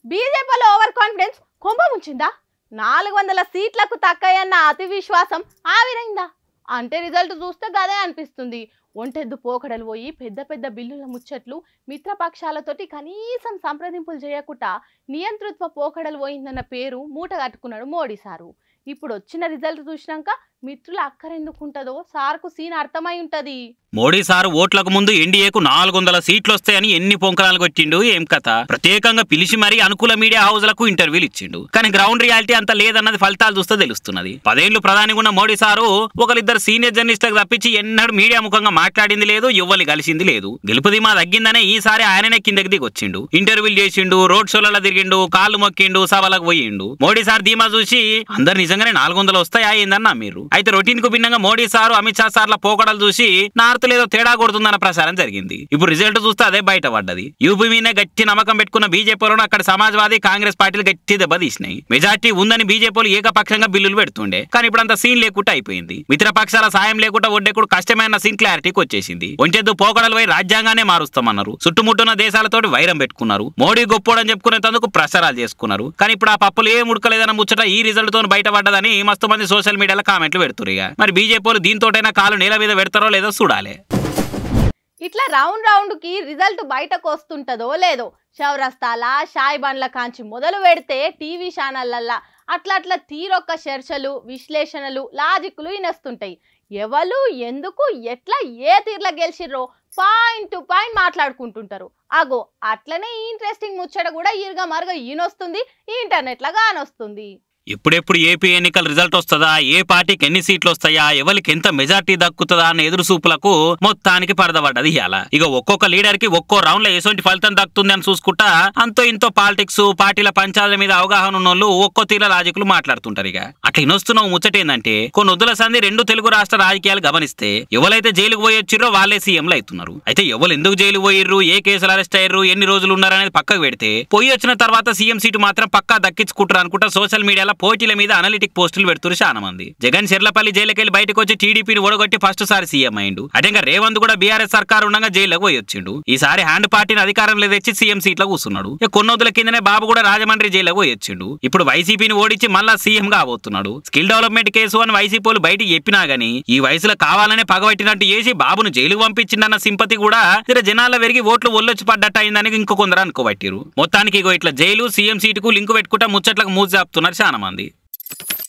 బీజేపీలో over confidence కొంప ముంచిందా? 400 సీట్లకు తక్కయన్న అతి విశ్వాసం ఆవిరైందా? అంటే రిజల్ట్ చూస్తే గదే అనిపిస్తుంది. ఒంటెద్దు పోకడలు పోయి పెద్ద పెద్ద బిల్లుల ముచ్చట్లు మిత్రపక్షాలతోటి కనీసం సంప్రదింపులు చేయకుండా నియంతృత్వ పోకడలు పోయిందన్న పేరు మూట కట్టుకున్నాడు మోడీ సారు. ఇప్పుడు వచ్చిన రిజల్ట్ చూసినాక మిత్రుల అక్కరెందుకుంటదో సార్కు సీన్ అర్థమై ఉంటది. మోడీ సార్ ఓట్లకు ముందు ఎన్డీఏకు 400 సీట్లు వస్తాయని ఎన్ని పొంకనాలు కొట్టిండు ఏం కథ. ప్రత్యేకంగా పిలిచి మరీ అనుకూల మీడియా హౌస్లకు ఇంటర్వ్యూలు ఇచ్చిండు. కానీ గ్రౌండ్ రియాలిటీ అంత లేదన్నది ఫలితాలు చూస్తే తెలుస్తున్నది. 10 ఏళ్లు ప్రధానిగా ఉన్న మోడీ సారు ఒకరిద్దరు సీనియర్ జర్నలిస్టులకు తప్పించి ఎన్నడూ మీడియా ముఖంగా మాట్లాడింది లేదు, ఎవ్వరి కలిసింది లేదు. గెలుపుదిమా తగ్గిందనే ఈసారి ఆయననే కిందకి దిగి వచ్చిండు. ఇంటర్వ్యూలు చేసిండు, రోడ్ షోలలో తిరిగిండు, కాళ్ళు మొక్కిండు, సభలకు పోయిండు. మోడీ సార్ ధీమా చూసి అందరు నిజంగానే 400 వస్తాయా ఏందన్నా మీరు. అయితే రొటీన్ కు భిన్నంగా మోడీ సారు అమిత్ షా సార్ల పోకడలు చూసి నార్త్ లేదో తేడా కొడుతుందన్న ప్రచారం జరిగింది. ఇప్పుడు రిజల్ట్ చూస్తే అదే బయటపడ్డది. యూపీ మీనే గట్టి నమ్మకం పెట్టుకున్న బీజేపీలో అక్కడ సమాజ్వాదీ కాంగ్రెస్ పార్టీలు గట్టి దెబ్బతీసినాయి. మెజార్టీ ఉందని బీజేపీలు ఏకపక్షంగా బిల్లులు పెడుతుండే. కానీ ఇప్పుడు అంత సీన్ లేకుండా అయిపోయింది. మిత్రపక్షాల సాయం లేకుండా ఒడ్డెక్కుడు కష్టమైన సీన్ క్లారిటీకి వచ్చేసింది. ఒంటెద్దు పోకడలు పోయి రాజ్యాంగానే మారుస్తామన్నారు. చుట్టుముట్టున్న దేశాలతోటి వైరం పెట్టుకున్నారు. మోడీ గొప్పోడని చెప్పుకునేందుకు ప్రచారాలు చేసుకున్నారు. కానీ ఇప్పుడు ఆ పప్పులు ఏం ఉడకలేదన్న ముచ్చట ఈ రిజల్ట్ తో బయటపడ్డదని మస్తు మంది సోషల్ మీడియాలో కామెంట్లు పెడుతున్నారు. మరి బీజేపీలు దీంతోటైనా కాలు నేల మీద పెడతారో లేదో చూడాలి. ఇట్లా రౌండ్ కి రిజల్ట్ బయటకు వస్తుంటదో లేదో చౌరస్తాల షాయి బండ్ల కాంచి మొదలు పెడితే టీవీ ఛానళ్ళల్లా అట్లా తీరొక్క చర్చలు, విశ్లేషణలు, లాజిక్లు ఇనస్తుంటాయి. ఎవరు ఎందుకు ఎట్లా ఏ తీర్ల గెలిచిర్రో పాయింట్ టు పాయింట్ మాట్లాడుకుంటుంటారు. అగో అట్లనే ఇంట్రెస్టింగ్ ముచ్చట కూడా ఈరుగా మరుగా ఈనొస్తుంది, ఇంటర్నెట్ లాగా అనొస్తుంది. ఎప్పుడెప్పుడు ఏపీ ఎన్నికల రిజల్ట్ వస్తుందా, ఏ పార్టీకి ఎన్ని సీట్లు వస్తాయా, ఎవరికి ఎంత మెజార్టీ దక్కుతుందా అన్న ఎదురు చూపులకు మొత్తానికి పడదపడ్డది ఇయాల. ఇక ఒక్కొక్క లీడర్ కి ఒక్కో రౌండ్ లో ఎటువంటి ఫలితం దక్కుతుంది అని చూసుకుంటా అంతో ఇంతో పాలిటిక్స్ పార్టీల పంచాల మీద అవగాహన ఉన్నోళ్ళు ఒక్కో తీర లాజిక్లు మాట్లాడుతుంటారు. ఇక అట్లా ఇనొస్తున్న ముచ్చట ఏంటంటే కొన్ని వద్దుల సంది 2 తెలుగు రాష్ట్ర రాజకీయాలు గమనిస్తే ఎవరైతే జైలుకు పోయొచ్చిరో వాళ్ళే సీఎంలు అవుతున్నారు. అయితే ఎవరు ఎందుకు జైలు పోయిర్రు, ఏ కేసులు అరెస్ట్ అయ్యారు, ఎన్ని రోజులు ఉన్నారు అనేది పక్కకు పెడితే పోయి వచ్చిన తర్వాత సీఎం సీటు మాత్రం పక్కా దక్కించుకుంటారు అనుకుంటా సోషల్ మీడియాలో పోటీల మీద అనలిటిక్ పోస్టులు పెడుతున్నారు చాలా మంది. జగన్ చెర్లపల్లి జైలుకెళ్లి బయటకు వచ్చి టీడీపీని ఓడగొట్టి ఫస్ట్ సారి సీఎం అయిండు. అటంగా రేవంత్ కూడా బీఆర్ఎస్ సర్కారు ఉండగా జైలుకు పోయి వచ్చిండు. ఈసారి హ్యాండ్ పార్టీని అధికారంలో తెచ్చి సీఎం సీట్లో కూర్చున్నాడు. కొన్నొద్దుల కిందనే బాబు కూడా రాజమండ్రి జైలుకు పోయి వచ్చిండు. ఇప్పుడు వైసీపీని ఓడించి మళ్ళా సీఎం గా అవబోతున్నాడు. స్కిల్ డెవలప్మెంట్ కేసు అని వైసీపీలు బయటికి చెప్పినా గానీ ఈ వయసులో కావాలనే పగబట్టినట్టు చేసి బాబును జైలుకు పంపించిందన్న సింపతి కూడా జనాల పెరిగి ఓట్లు ఒళ్ళొచ్చి పడ్డట్టు అయిందని ఇంకో కొందరు అనుకోబట్టిరు. మొత్తానికి ఇగో ఇట్లా జైలు సీఎం సీటుకు లింకు పెట్టుకుంటా ముచ్చట్లకు మూసి జాపుతున్నారు చాలా మంది.